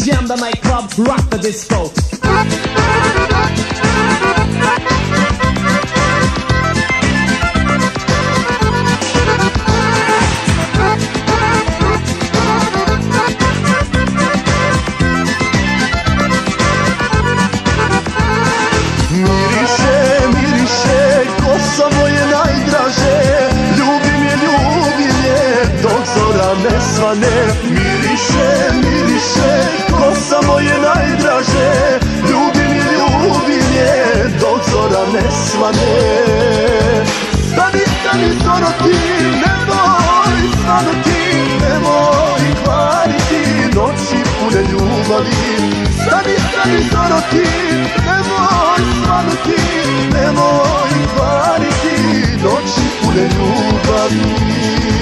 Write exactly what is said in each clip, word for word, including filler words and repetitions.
Jam the nightclub, rock the disco. Miriše, miriše, kosa moje najdraže, ljubim je, ljubim je, dok zora ne svane. Miriše, miriše, kosa moje najdraže, ljubim je, ljubim je, dok zora ne svane. Stani, stani, zoro ti, nemoj svanuti, nemoj kvariti noći pune ljubavi. Stani, stani, zoro ti, nemoj svanuti, nemoj kvariti noći pune ljubavi.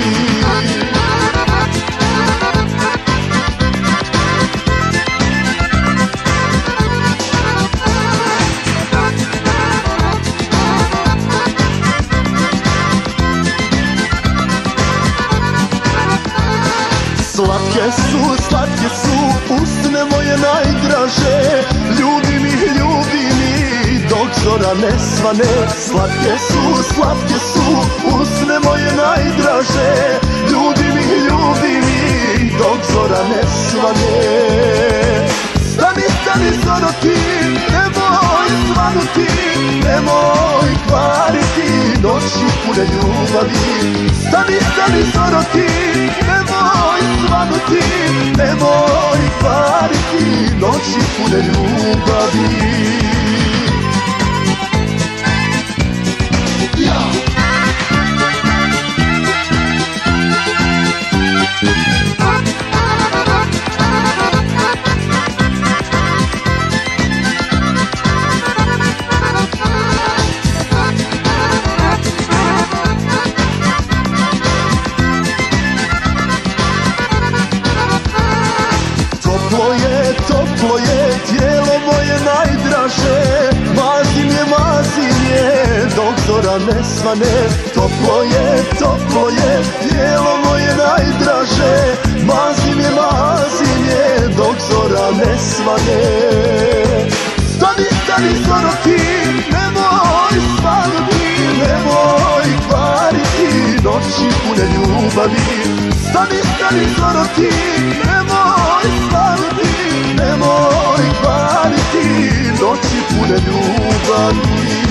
Slatke su, slatke su usne moje najdraže, ljubim ih, ljubim ih, dok zora ne svane. Slatke su, slatke su usne moje najdraže, ljubim ih, ljubim ih, dok zora ne svane. Stani, stani, zoro ti, nemoj svanuti, nemoj kvariti noći pune ljubavi. Stani, stani, zoro ti, nemoj svanuti, nemoj kvariti noći pune ljubavi. Toplo je, toplo je, tijelo moje najdraže, mazim je, mazim je, dok zora ne svane. Toplo je, toplo je, tijelo moje najdraže, mazim je, mazim je, dok zora ne svane. Stani, stani, zoro ti, nemoj svanuti, nemoj kvariti noći pune ljubavi. Stani, stani, zoro ti, nemoj svanuti, nemoj kvariti noći pune ljubavi.